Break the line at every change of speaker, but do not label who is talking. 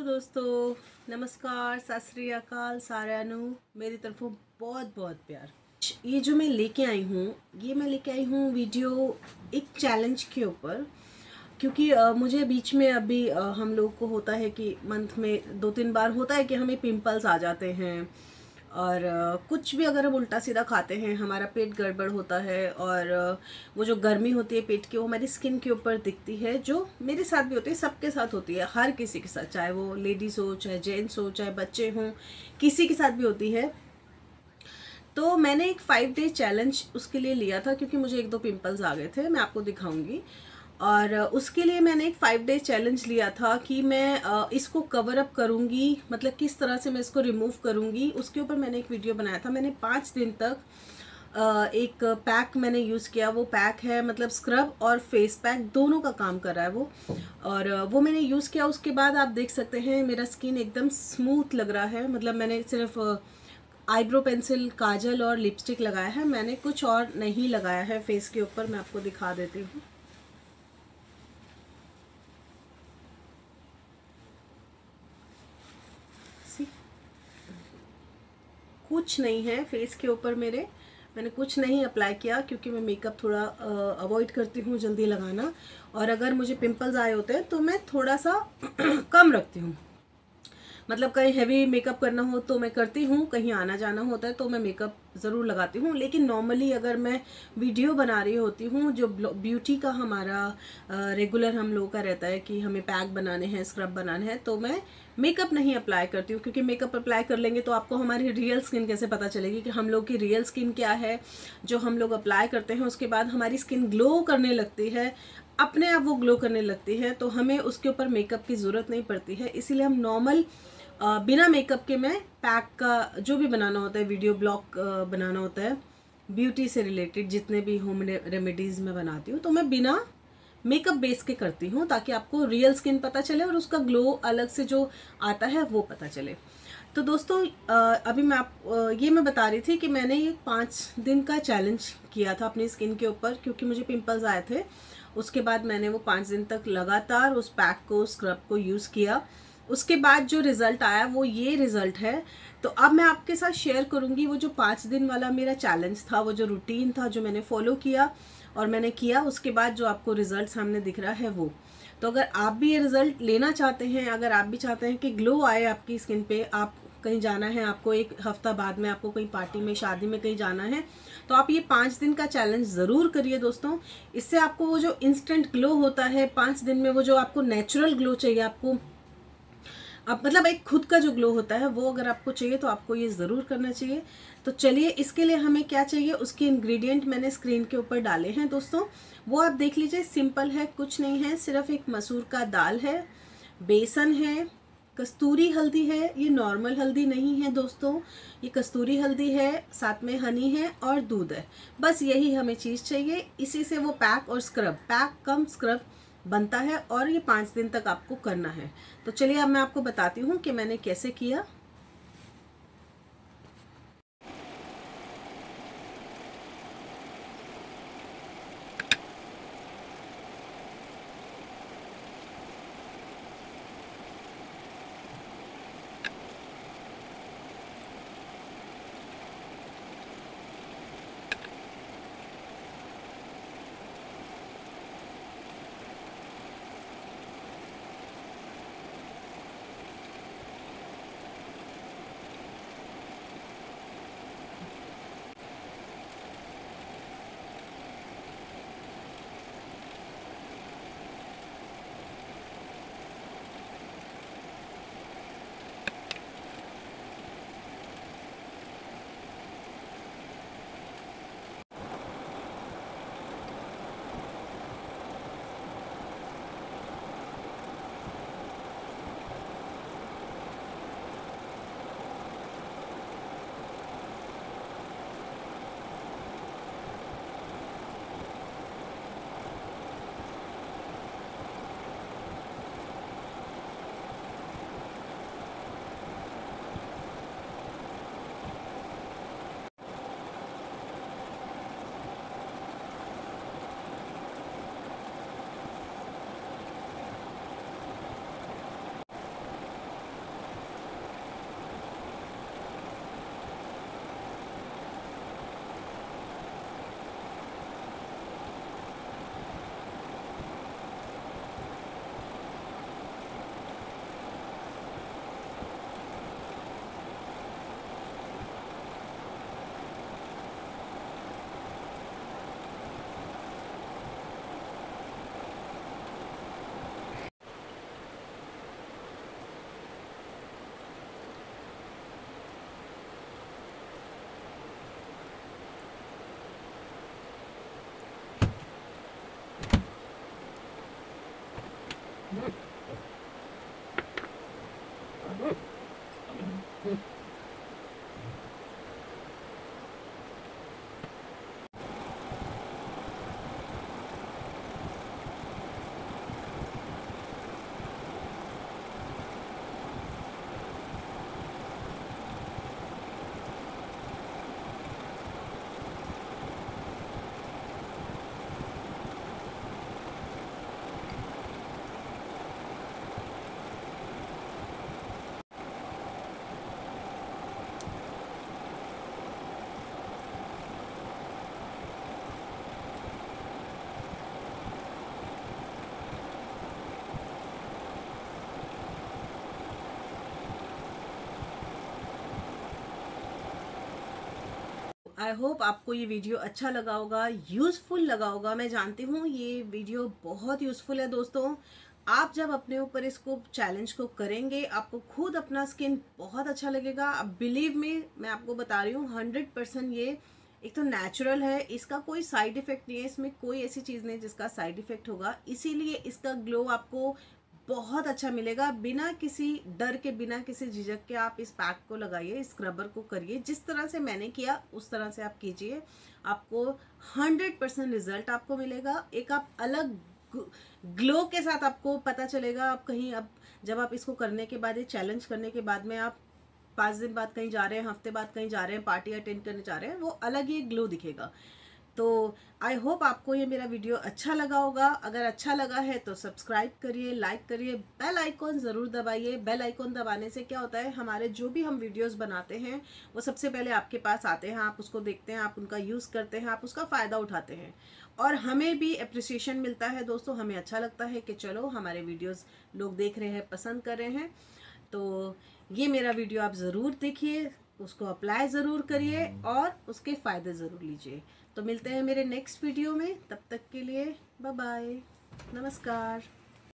दोस्तों, नमस्कार, सत श्री अकाल साਰਿਆਂ ਨੂੰ मेरी तरफों बहुत बहुत प्यार। ये जो मैं लेके आई हूँ वीडियो एक चैलेंज के ऊपर, क्योंकि मुझे बीच में अभी हम लोग को होता है कि मंथ में 2-3 बार होता है कि हमें पिंपल्स आ जाते हैं और कुछ भी अगर हम उल्टा सीधा खाते हैं हमारा पेट गड़बड़ होता है और वो जो गर्मी होती है पेट की वो हमारी स्किन के ऊपर दिखती है, जो मेरे साथ भी होती है, सबके साथ होती है, हर किसी के साथ, चाहे वो लेडीज़ हो, चाहे जेंट्स हो, चाहे बच्चे हों, किसी के साथ भी होती है। तो मैंने एक 5 डे चैलेंज उसके लिए लिया था, क्योंकि मुझे 1-2 पिंपल्स आ गए थे, मैं आपको दिखाऊंगी। और उसके लिए मैंने एक 5 डे चैलेंज लिया था कि मैं इसको कवर अप करूँगी, मतलब किस तरह से मैं इसको रिमूव करूँगी, उसके ऊपर मैंने एक वीडियो बनाया था। मैंने 5 दिन तक एक पैक मैंने यूज़ किया। वो पैक है मतलब स्क्रब और फेस पैक दोनों का काम कर रहा है वो, और वो मैंने यूज़ किया। उसके बाद आप देख सकते हैं मेरा स्किन एकदम स्मूथ लग रहा है। मतलब मैंने सिर्फ आईब्रो पेंसिल, काजल और लिपस्टिक लगाया है, मैंने कुछ और नहीं लगाया है फेस के ऊपर। मैं आपको दिखा देती हूँ। कुछ नहीं है फेस के ऊपर मैंने कुछ नहीं अप्लाई किया, क्योंकि मैं मेकअप थोड़ा अवॉइड करती हूँ जल्दी लगाना। और अगर मुझे पिंपल्स आए होते हैं तो मैं थोड़ा सा कम रखती हूँ। मतलब कहीं हैवी मेकअप करना हो तो मैं करती हूँ, कहीं आना जाना होता है तो मैं मेकअप ज़रूर लगाती हूँ। लेकिन नॉर्मली अगर मैं वीडियो बना रही होती हूँ, जो ब्यूटी का हमारा रेगुलर हम लोगों का रहता है कि हमें पैक बनाने हैं, स्क्रब बनाने हैं, तो मैं मेकअप नहीं अप्लाई करती हूँ। क्योंकि मेकअप अप्लाई कर लेंगे तो आपको हमारी रियल स्किन कैसे पता चलेगी कि हम लोग की रियल स्किन क्या है। जो हम लोग अप्लाई करते हैं उसके बाद हमारी स्किन ग्लो करने लगती है, अपने आप वो ग्लो करने लगती है, तो हमें उसके ऊपर मेकअप की ज़रूरत नहीं पड़ती है। इसीलिए हम नॉर्मल बिना मेकअप के मैं पैक का जो भी बनाना होता है, वीडियो ब्लॉग बनाना होता है, ब्यूटी से रिलेटेड जितने भी होम रेमेडीज़ मैं बनाती हूँ, तो मैं बिना मेकअप बेस के करती हूँ, ताकि आपको रियल स्किन पता चले और उसका ग्लो अलग से जो आता है वो पता चले। तो दोस्तों अभी ये मैं बता रही थी कि मैंने ये 5 दिन का चैलेंज किया था अपनी स्किन के ऊपर, क्योंकि मुझे पिंपल्स आए थे। उसके बाद मैंने वो 5 दिन तक लगातार उस पैक को, स्क्रब को यूज़ किया। उसके बाद जो रिज़ल्ट आया वो ये रिज़ल्ट है। तो अब मैं आपके साथ शेयर करूँगी वो जो 5 दिन वाला मेरा चैलेंज था, वो जो रूटीन था जो मैंने फॉलो किया और मैंने किया, उसके बाद जो आपको रिज़ल्ट सामने दिख रहा है वो। तो अगर आप भी ये रिज़ल्ट लेना चाहते हैं, अगर आप भी चाहते हैं कि ग्लो आए आपकी स्किन पे, आप कहीं जाना है, आपको 1 हफ्ता बाद में आपको कहीं पार्टी में, शादी में कहीं जाना है, तो आप ये 5 दिन का चैलेंज ज़रूर करिए दोस्तों। इससे आपको वो जो इंस्टेंट ग्लो होता है 5 दिन में, वो जो आपको नेचुरल ग्लो चाहिए, आपको अब मतलब एक खुद का जो ग्लो होता है वो अगर आपको चाहिए तो आपको ये ज़रूर करना चाहिए। तो चलिए, इसके लिए हमें क्या चाहिए, उसके इंग्रेडिएंट मैंने स्क्रीन के ऊपर डाले हैं दोस्तों, वो आप देख लीजिए। सिंपल है, कुछ नहीं है, सिर्फ एक मसूर का दाल है, बेसन है, कस्तूरी हल्दी है, ये नॉर्मल हल्दी नहीं है दोस्तों, ये कस्तूरी हल्दी है, साथ में हनी है और दूध है। बस यही हमें चीज़ चाहिए। इसी से वो पैक और स्क्रब, पैक कम स्क्रब बनता है, और ये 5 दिन तक आपको करना है। तो चलिए अब मैं आपको बताती हूँ कि मैंने कैसे किया। आई होप आपको ये वीडियो अच्छा लगा होगा, यूज़फुल लगा होगा। मैं जानती हूँ ये वीडियो बहुत यूज़फुल है दोस्तों। आप जब अपने ऊपर इसको चैलेंज को करेंगे, आपको खुद अपना स्किन बहुत अच्छा लगेगा। अब बिलीव मी, मैं आपको बता रही हूँ 100% ये एक तो नेचुरल है, इसका कोई साइड इफेक्ट नहीं है, इसमें कोई ऐसी चीज़ नहीं जिसका साइड इफेक्ट होगा। इसीलिए इसका ग्लो आपको बहुत अच्छा मिलेगा। बिना किसी डर के, बिना किसी झिझक के आप इस पैक को लगाइए, इस स्क्रबर को करिए। जिस तरह से मैंने किया उस तरह से आप कीजिए, आपको 100% रिजल्ट आपको मिलेगा। एक आप अलग ग्लो के साथ आपको पता चलेगा। आप कहीं, अब जब आप इसको करने के बाद, ये चैलेंज करने के बाद में आप 5 दिन बाद कहीं जा रहे हैं, हफ्ते बाद कहीं जा रहे हैं, पार्टी अटेंड करने जा रहे हैं, वो अलग ही ग्लो दिखेगा। तो आई होप आपको ये मेरा वीडियो अच्छा लगा होगा। अगर अच्छा लगा है तो सब्सक्राइब करिए, लाइक करिए, बेल आइकॉन ज़रूर दबाइए। बेल आइकॉन दबाने से क्या होता है, हमारे जो भी हम वीडियोस बनाते हैं वो सबसे पहले आपके पास आते हैं, आप उसको देखते हैं, आप उनका यूज़ करते हैं, आप उसका फ़ायदा उठाते हैं और हमें भी अप्रिसिएशन मिलता है दोस्तों। हमें अच्छा लगता है कि चलो हमारे वीडियोज़ लोग देख रहे हैं, पसंद कर रहे हैं। तो ये मेरा वीडियो आप ज़रूर देखिए, उसको अप्लाई ज़रूर करिए और उसके फ़ायदे ज़रूर लीजिए। तो मिलते हैं मेरे नेक्स्ट वीडियो में, तब तक के लिए बाय बाय, नमस्कार।